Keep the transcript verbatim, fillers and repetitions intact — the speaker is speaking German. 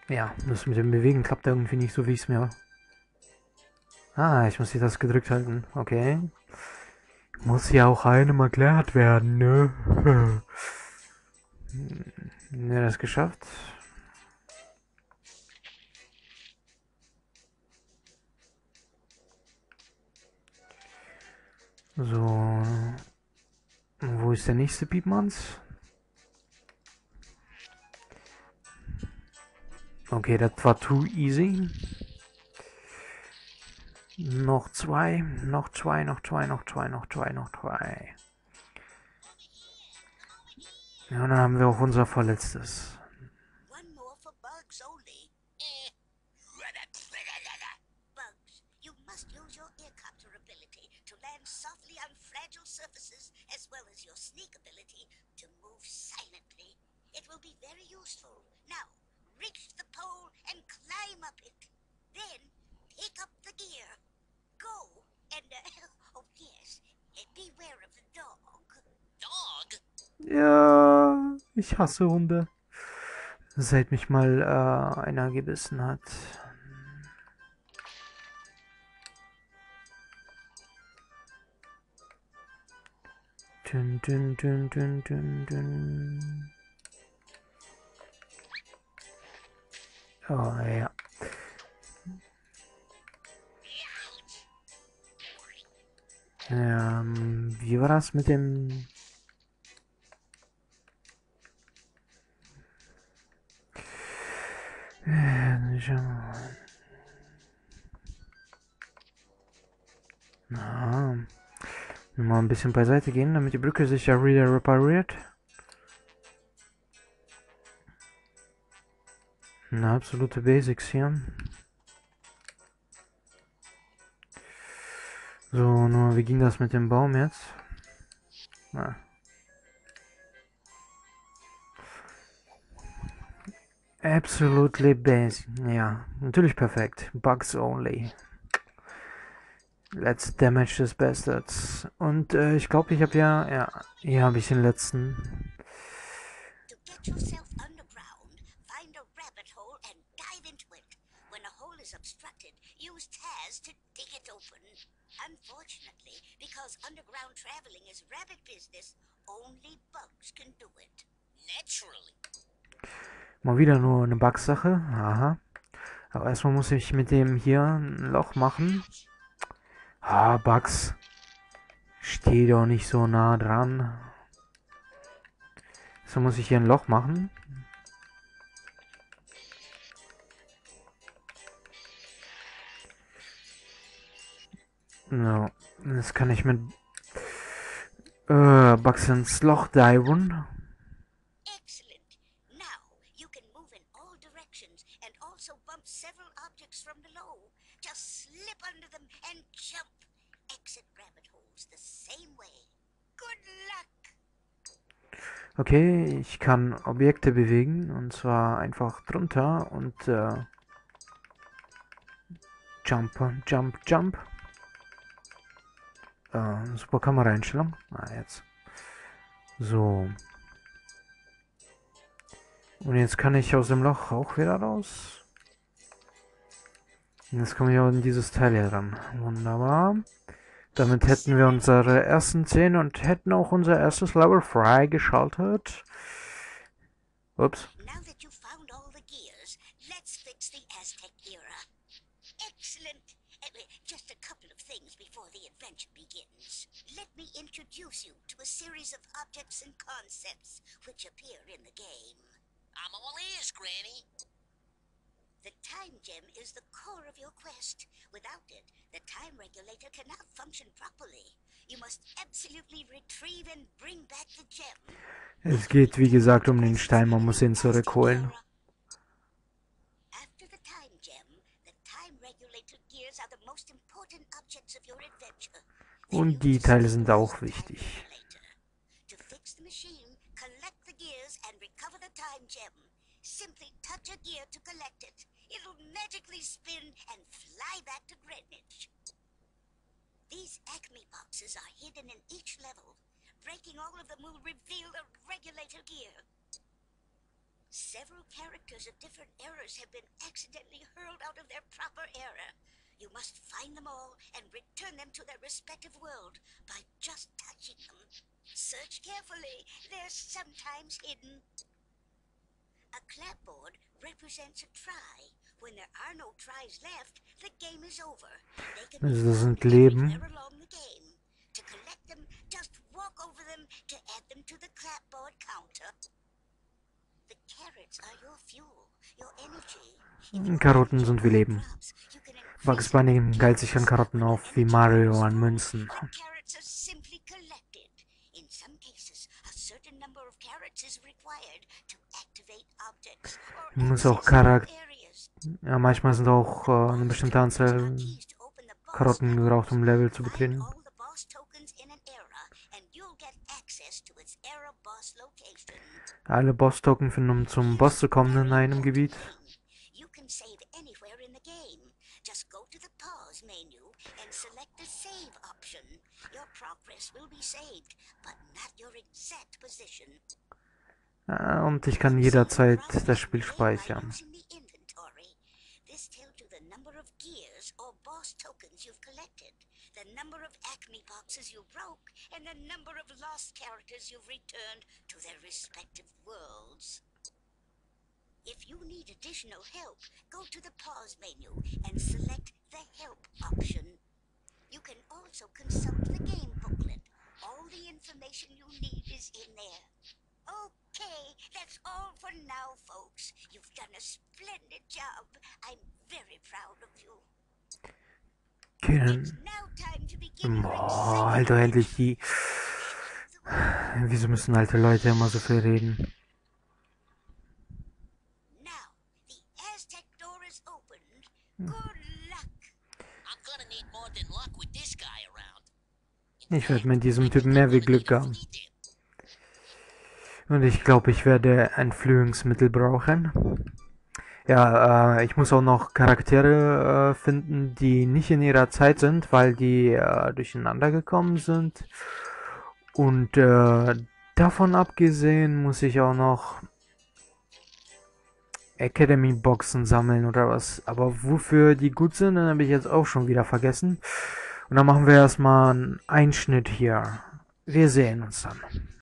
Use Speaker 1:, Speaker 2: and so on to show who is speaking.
Speaker 1: Ja, das mit dem Bewegen klappt irgendwie nicht so, wie ich es mir... Ah, ich muss hier das gedrückt halten. Okay. Muss ja auch einem erklärt werden, ne? Ja, das geschafft. So. Wo ist der nächste Piepmanns? Okay, das war too easy. Noch zwei, noch zwei, noch zwei, noch zwei, noch zwei, noch zwei. Ja, und dann haben wir auch unser Vorletztes.
Speaker 2: One more for bugs only. Bugs, you must use your ear capture ability to land softly on fragile surfaces, as well as your sneak ability to move silently. It will be very useful. Now, reach the pole and climb up it. Then, pick up the gear. Go, and, uh, oh yes, beware of the dog. Dog?
Speaker 1: Ja, ich hasse Hunde. Seit mich mal äh, einer gebissen hat. Dün, dün, dün, dün, dün, dün. Oh ja. Ähm, wie war das mit dem... Na, mal ein bisschen beiseite gehen, damit die Brücke sich ja wieder repariert. Na, absolute Basics hier. So, nur wie ging das mit dem Baum jetzt? Na. Absolutely basic. Ja, natürlich perfekt. Bugs only. Let's damage this bastards. Und äh, ich glaube, ich habe ja... Ja, hier habe ich den letzten.
Speaker 2: To get yourself underground, find a rabbit hole and dive into it. When a hole is obstructed, use Taz to dig it open. Unfortunately, because underground traveling is rabbit business, only bugs can do it. Naturally.
Speaker 1: Mal wieder nur eine Bugsache. Aha. Aber erstmal muss ich mit dem hier ein Loch machen. Ah, Bugs. Steh doch nicht so nah dran. So muss ich hier ein Loch machen. So. Jetzt kann ich mit äh, Bugs ins Loch diven.
Speaker 2: Excellent. Now you can move in all directions and also bump several objects from below. Just slip under them and jump. Exit rabbit holes the same way. Good luck.
Speaker 1: Okay, ich kann Objekte bewegen. Und zwar einfach drunter und äh, Jump, Jump, Jump. Äh, super Kameraeinstellung. Ah, jetzt. So. Und jetzt kann ich aus dem Loch auch wieder raus. Und jetzt komme ich auch in dieses Teil hier ran. Wunderbar. Damit hätten wir unsere ersten zehn und hätten auch unser erstes Level freigeschaltet. Ups.
Speaker 2: Now that you've found all the gears, let's fix the Aztec era. Excellent. Uh, Just a couple of things before the adventure begins. Let me introduce you to a series of objects and concepts which appear in the game. I'm all ears, Granny. The time gem is the core of your quest. Without it, the time regulator cannot function properly. You must absolutely retrieve and bring back the gem.
Speaker 1: Es geht wie gesagt um den Stein, man muss ihn zurückholen.
Speaker 2: After the time gem, the time regulator gears are the most important objects of your adventure.
Speaker 1: Und die Teile sind auch wichtig.
Speaker 2: To fix the machine, collect the gears and recover the time gem. Simply touch a gear to collect it. It'll magically spin and fly back to Greenwich. These Acme boxes are hidden in each level. Breaking all of them will reveal the regulator gear. Several characters of different eras have been accidentally hurled out of their proper era. You must find them all and return them to their respective world by just touching them. Search carefully. They're sometimes hidden. A clapboard represents a try. When there are no tries left, the game is over. They can be
Speaker 1: Also das
Speaker 2: found
Speaker 1: sind Leben.
Speaker 2: everywhere along the game. To collect them, just walk over them to add them to the clapboard counter. The carrots are your fuel, your energy. If your
Speaker 1: Karotten
Speaker 2: energy
Speaker 1: sind wie Leben.
Speaker 2: drops, you can
Speaker 1: Bugs
Speaker 2: increase it
Speaker 1: Bunny
Speaker 2: by
Speaker 1: geilt sich an Karotten
Speaker 2: when
Speaker 1: auf, wie
Speaker 2: energy
Speaker 1: Mario
Speaker 2: levels
Speaker 1: an
Speaker 2: low,
Speaker 1: Münzen.
Speaker 2: the carrots are simply collected. In some cases, a certain number of carrots is required to activate objects or
Speaker 1: Man muss auch
Speaker 2: access
Speaker 1: Charak
Speaker 2: new areas.
Speaker 1: ja, manchmal sind auch äh, eine bestimmte Anzahl
Speaker 2: Keys to open the boss
Speaker 1: Karotten
Speaker 2: level.
Speaker 1: gebraucht, um Level zu
Speaker 2: Find
Speaker 1: betreten.
Speaker 2: all the boss tokens in an era, and you'll get access to its era boss location.
Speaker 1: Alle Boss-Token finden, um zum Boss zu kommen in einem Gebiet.
Speaker 2: You can save anywhere in the game. Just go to the pause menu and select the save option. Your progress will be saved, but not your exact position.
Speaker 1: Äh, und ich kann jederzeit das Spiel speichern.
Speaker 2: This tells you the number of gears or boss tokens you've collected, the number of Acme boxes you broke, and the number of lost characters you've returned to their respective worlds. If you need additional help, go to the pause menu and select the help option. You can also consult the game booklet. All the information you need is in there. Okay, that's all for now, folks. You've done a splendid job. I'm very proud of you.
Speaker 1: Okay,
Speaker 2: It's
Speaker 1: dann...
Speaker 2: now time to begin your
Speaker 1: Boah,
Speaker 2: exciting
Speaker 1: Alter, endlich die... Wieso müssen alte Leute immer so viel reden?
Speaker 2: Now, the Aztec door is opened. Good luck.
Speaker 3: I'm gonna need more than luck with this guy around.
Speaker 1: Ich werde mit diesem Typen mehr wie Glück haben. Und ich glaube, ich werde Entflühungsmittel brauchen. Ja, äh, ich muss auch noch Charaktere äh, finden, die nicht in ihrer Zeit sind, weil die äh, durcheinander gekommen sind. Und äh, davon abgesehen muss ich auch noch Academy-Boxen sammeln oder was. Aber wofür die gut sind, dann habe ich jetzt auch schon wieder vergessen. Und dann machen wir erstmal einen Einschnitt hier. Wir sehen uns dann.